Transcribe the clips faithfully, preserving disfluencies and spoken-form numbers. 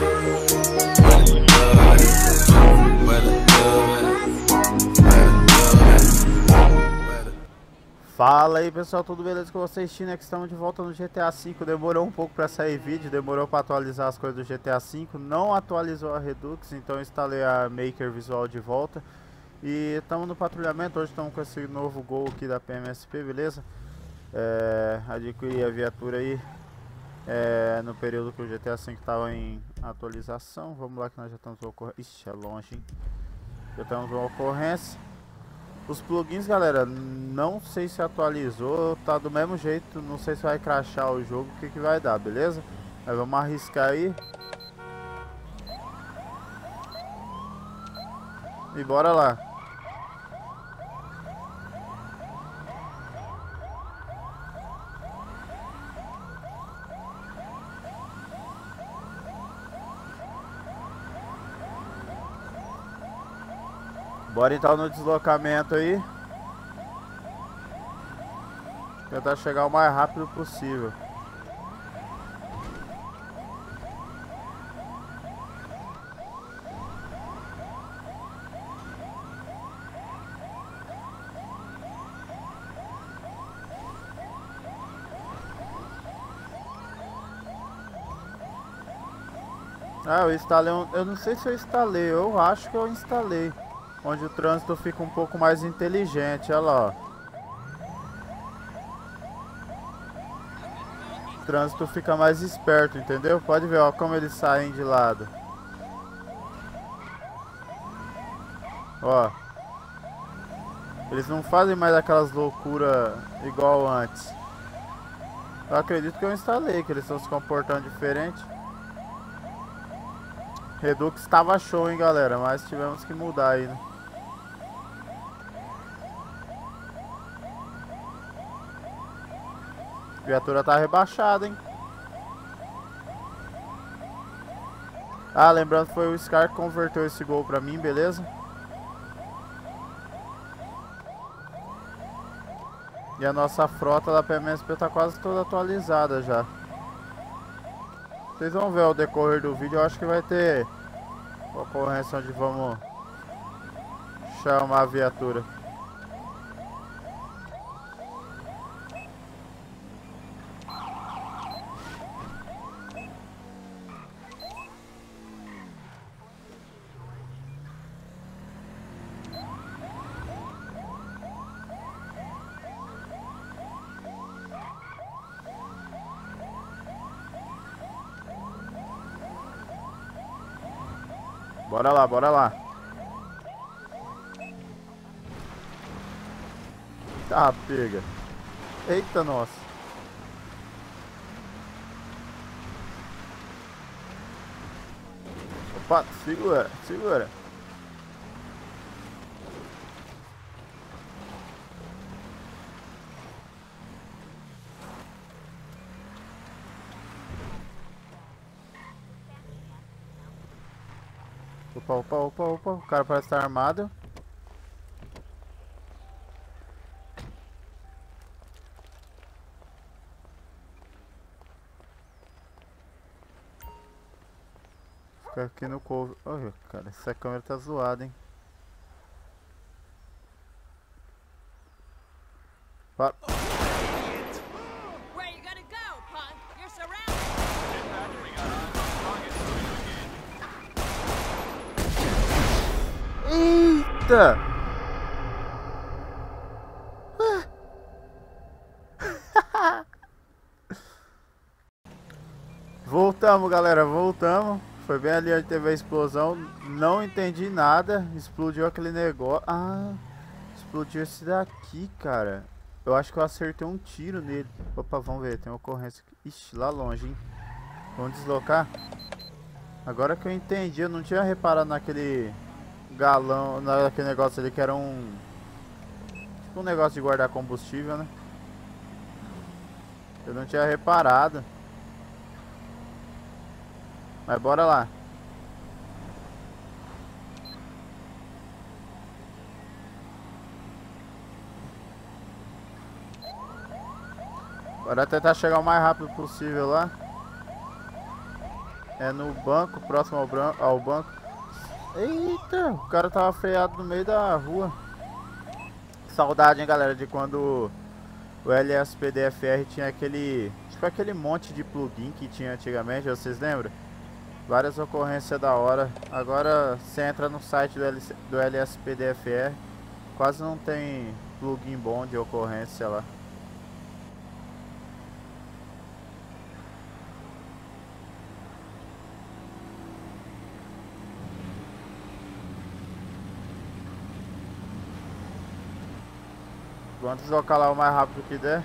Fala aí pessoal, tudo beleza com vocês? China, que estamos de volta no G T A cinco. Demorou um pouco para sair vídeo, demorou para atualizar as coisas do G T A cinco. Não atualizou a Redux, então eu instalei a Maker Visual de volta. E estamos no patrulhamento, hoje estamos com esse novo Gol aqui da P M S P, beleza? É, adquiri a viatura aí é, no período que o G T A cinco estava em atualização. Vamos lá que nós já estamos uma ocorrência. Ixi, é longe, hein? Já estamos uma ocorrência. Os plugins, galera, não sei se atualizou, tá do mesmo jeito, não sei se vai crashar o jogo, o que que vai dar, beleza? Mas vamos arriscar aí. E bora lá. Bora então no deslocamento aí. Tentar chegar o mais rápido possível. Ah, eu instalei um... Eu não sei se eu instalei, eu acho que eu instalei. Onde o trânsito fica um pouco mais inteligente, olha lá, ó. O trânsito fica mais esperto, entendeu? Pode ver, ó, como eles saem de lado. Ó. Eles não fazem mais aquelas loucuras igual antes. Eu acredito que eu instalei, que eles estão se comportando diferente. Redux estava show, hein, galera, mas tivemos que mudar aí, né? A viatura tá rebaixada, hein? Ah, lembrando que foi o Scar que converteu esse Gol pra mim, beleza? E a nossa frota da P M S P tá quase toda atualizada já. Vocês vão ver ao decorrer do vídeo, eu acho que vai ter ocorrência onde vamos chamar a viatura. Bora lá, bora lá. Tá, pega. Eita, nossa. Opa, segura, segura. Opa, opa, opa, opa, o cara parece estar armado. Fica aqui no cover. Olha, cara, essa câmera tá zoada, hein. Para. Eita! Voltamos, galera, voltamos. Foi bem ali onde teve a explosão. Não entendi nada. Explodiu aquele negócio. Ah, explodiu esse daqui, cara. Eu acho que eu acertei um tiro nele. Opa, vamos ver, tem uma ocorrência. Ixi, lá longe, hein. Vamos deslocar. Agora que eu entendi, eu não tinha reparado naquele galão, naquele negócio ali que era um tipo um negócio de guardar combustível, né? Eu não tinha reparado. Mas bora lá. Bora tentar chegar o mais rápido possível lá. É no banco, próximo ao, bran ao banco. Eita, o cara tava freado no meio da rua. Saudade, hein, galera, de quando o L S P D F R tinha aquele... Tipo aquele monte de plugin que tinha antigamente, vocês lembram? Várias ocorrências da hora. Agora você entra no site do, L C, do L S P D F R, quase não tem plugin bom de ocorrência lá. Vamos deslocar lá o mais rápido que der.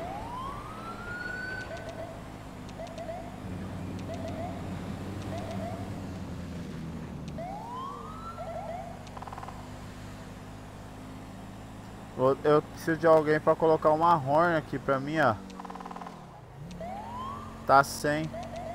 Eu preciso de alguém pra colocar uma horn aqui pra mim, ó. Tá sem.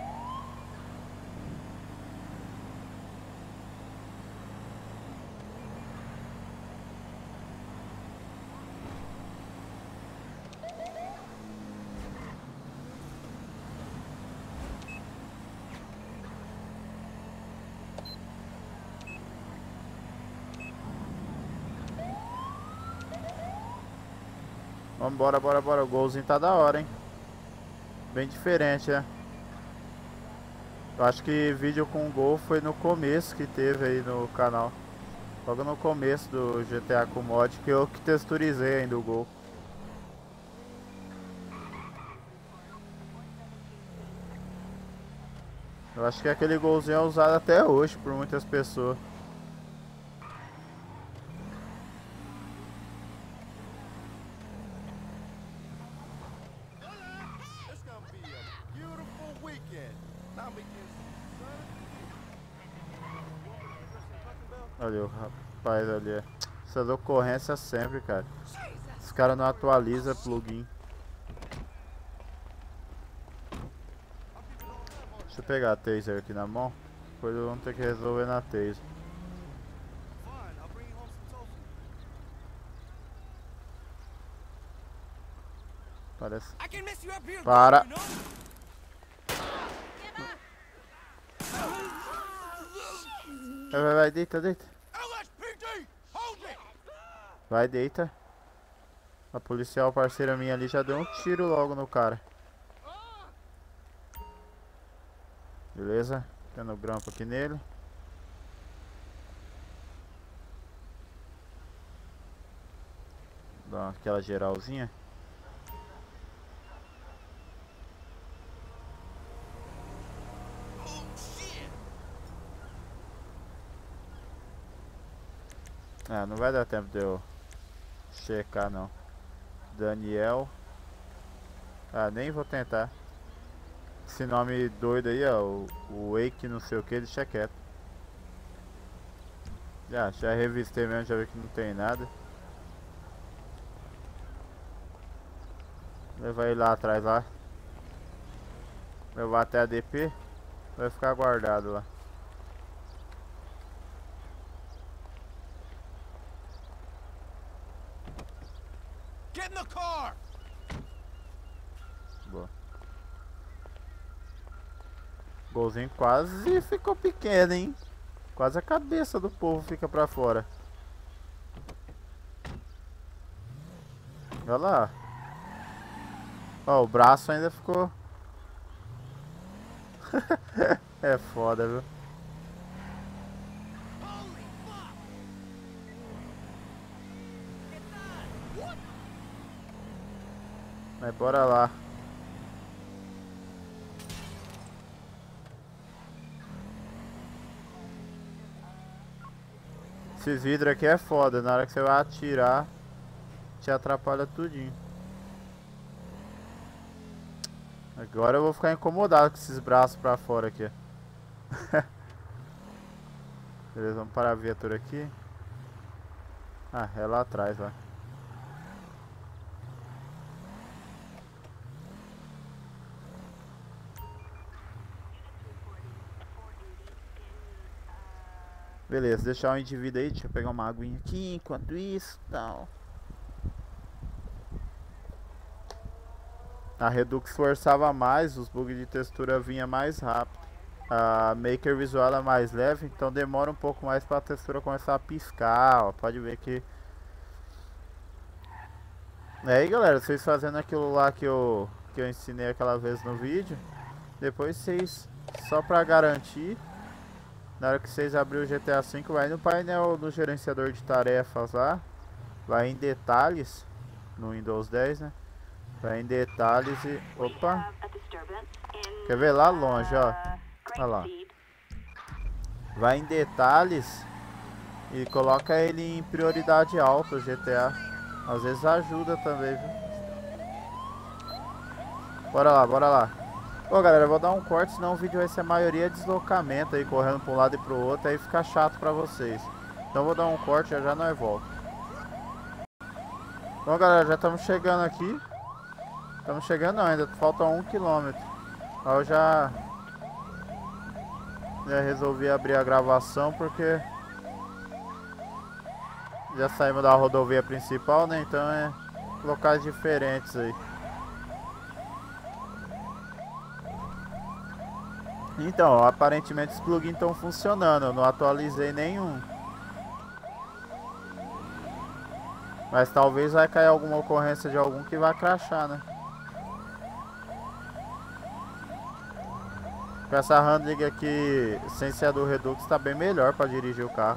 Vambora, bora, bora. O golzinho tá da hora, hein? Bem diferente, né? Eu acho que vídeo com gol foi no começo que teve aí no canal. Logo no começo do G T A com mod, que eu que texturizei ainda o gol. Eu acho que aquele golzinho é usado até hoje por muitas pessoas. Olha o rapaz ali. Essas ocorrências sempre, cara. Os caras não atualizam plugin. Deixa eu pegar a taser aqui na mão. Depois vamos ter que resolver na taser. Parece. Para! Vai, vai, vai, deita, deita. Vai, deita. A policial parceira minha ali já deu um tiro logo no cara. Beleza? Dando grampo aqui nele. Dá aquela geralzinha. Ah, não vai dar tempo de eu checar não. Daniel. Ah, nem vou tentar. Esse nome doido aí, ó, o, o Wake não sei o que, deixa quieto. Já, já revistei mesmo, já vi que não tem nada. Levar ele lá atrás lá. Levar até a D P. Vai ficar guardado lá. Get in the car! Boa. Golzinho quase ficou pequeno, hein? Quase a cabeça do povo fica pra fora. Olha lá. Ó, o braço ainda ficou. É foda, viu? Mas bora lá. Esses vidros aqui é foda, na hora que você vai atirar, te atrapalha tudinho. Agora eu vou ficar incomodado com esses braços pra fora aqui. Beleza, vamos parar a viatura aqui. Ah, é lá atrás, lá. Beleza, deixar o indivíduo aí, deixa eu pegar uma aguinha aqui enquanto isso, tal. A Redux forçava mais, os bugs de textura vinha mais rápido. a Maker Visual é mais leve, então demora um pouco mais para a textura começar a piscar, ó. Pode ver que... É aí, galera, vocês fazendo aquilo lá que eu, que eu ensinei aquela vez no vídeo, depois vocês, só para garantir, na hora que vocês abrirem o G T A cinco, vai no painel do gerenciador de tarefas lá, vai em detalhes, no Windows dez, né? Vai em detalhes e... Opa! Quer ver lá longe, ó? Olha lá. Vai em detalhes e coloca ele em prioridade alta, o G T A. Às vezes ajuda também, viu? Bora lá, bora lá. Pô, galera, eu vou dar um corte, senão o vídeo vai ser a maioria deslocamento aí, correndo para um lado e pro outro, aí fica chato pra vocês. Então eu vou dar um corte, já já nós volta. Bom, galera, já estamos chegando aqui. Estamos chegando não, ainda falta um quilômetro. Aí eu já... Já resolvi abrir a gravação porque... Já saímos da rodovia principal, né? Então é locais diferentes aí. Então, aparentemente os plugins estão funcionando. Eu não atualizei nenhum. Mas talvez vai cair alguma ocorrência de algum que vai crashar, né? Com essa handling aqui sem ser a do Redux tá bem melhor para dirigir o carro.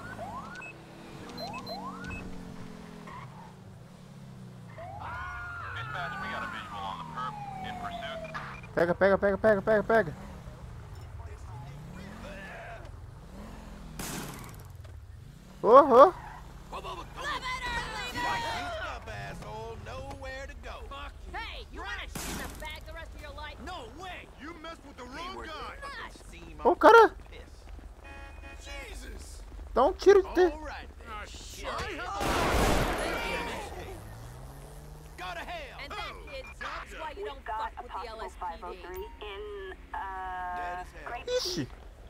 Pega, pega, pega, pega, pega, pega. Oh, oh. Ô, cara. Dá um tiro de ter. Ixi.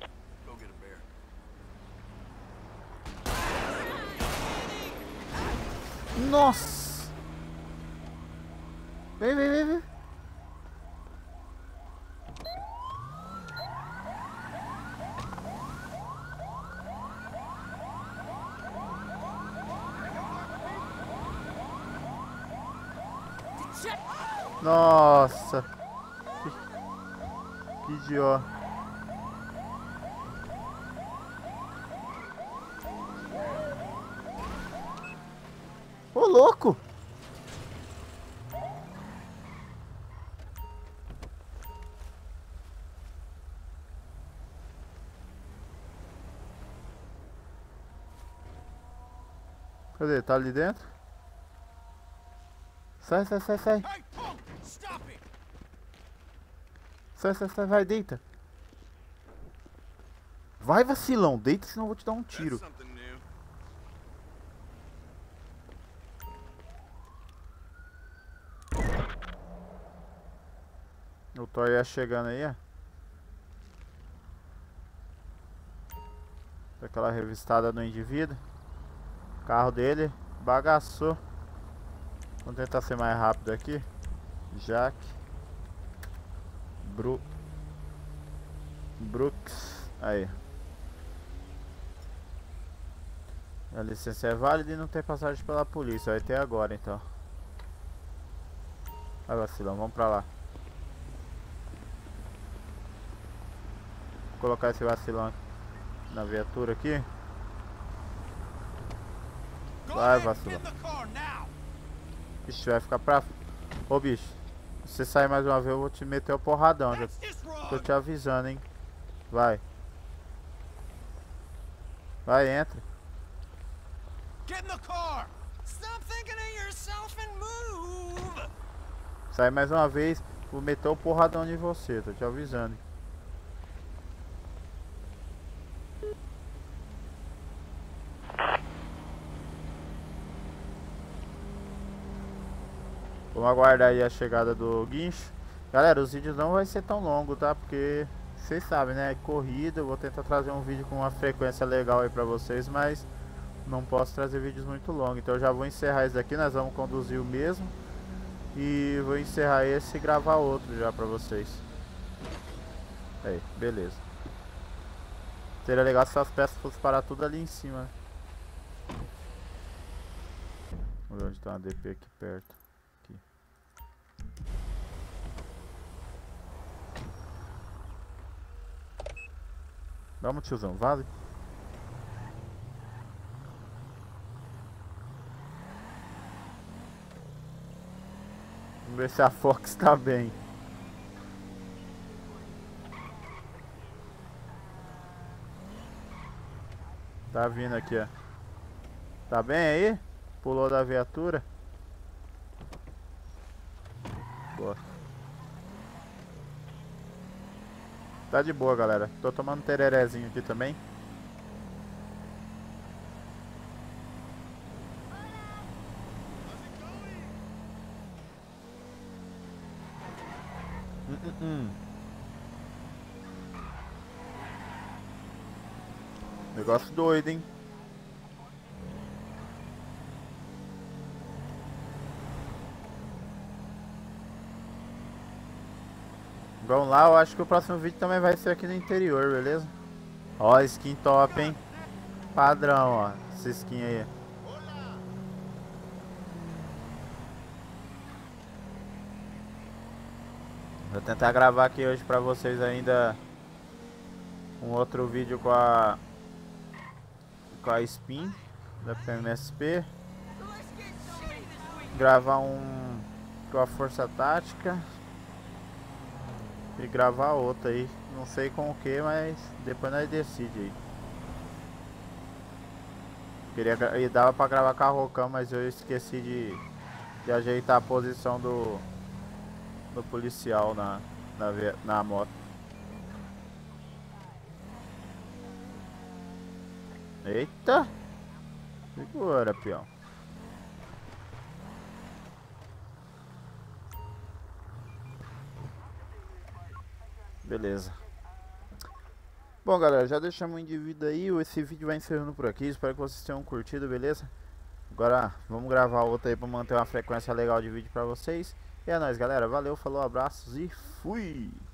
Nossa. Vem, vem, vem, vem. Nossa. Que, que idiota. Ô, louco! Cadê? Tá ali dentro? Sai, sai, sai, sai. Sai, sai, sai, vai, deita. Vai, vacilão, deita, senão eu vou te dar um tiro. O Thor ia chegando aí, ó. Aquela revistada no indivíduo. O carro dele bagaçou. Vamos tentar ser mais rápido aqui. Jack Bru Brooks. Aí. A licença é válida e não tem passagem pela polícia. Vai ter agora então. Vai, vacilão, vamos pra lá. Vou colocar esse vacilão na viatura aqui. Vai, vacilão. Ixi, vai ficar pra... Ô, bicho, se você sair mais uma vez eu vou te meter o porradão. Já tô te avisando, hein. Vai. Vai, entra. Sai mais uma vez, vou meter o porradão em você, tô te avisando. Vamos aguardar aí a chegada do guincho. Galera, os vídeos não vai ser tão longos, tá? Porque vocês sabem, né? Corrida, eu vou tentar trazer um vídeo com uma frequência legal aí pra vocês, mas não posso trazer vídeos muito longos. Então eu já vou encerrar esse daqui, nós vamos conduzir o mesmo. E vou encerrar esse e gravar outro já pra vocês. Aí, beleza. Seria legal se as peças fossem parar tudo ali em cima. Vamos ver onde tem uma D P aqui perto. Aqui. Vamos, tiozão, vale? Vamos ver se a Fox tá bem. Tá vindo aqui, ó. Tá bem aí? Pulou da viatura? Boa. Tá de boa, galera. Tô tomando tererezinho aqui também. Hum, hum, hum. Negócio doido, hein? Vamos lá, eu acho que o próximo vídeo também vai ser aqui no interior, beleza? Ó, skin top, hein? Padrão, ó. Essa skin aí. Vou tentar gravar aqui hoje pra vocês ainda um outro vídeo com a com a Spin da P M S P. Gravar um com a Força Tática. E gravar outra aí. Não sei com o que, mas depois nós decide aí. Queria, e dava pra gravar com a Rocão, mas eu esqueci de, de ajeitar a posição do, do policial na, na, na moto. Eita! Segura, peão. Beleza. Bom, galera, já deixamos o indivíduo aí. Esse vídeo vai encerrando por aqui. Espero que vocês tenham curtido, beleza? Agora vamos gravar outra aí pra manter uma frequência legal de vídeo pra vocês. E é nóis, galera. Valeu, falou, abraços e fui!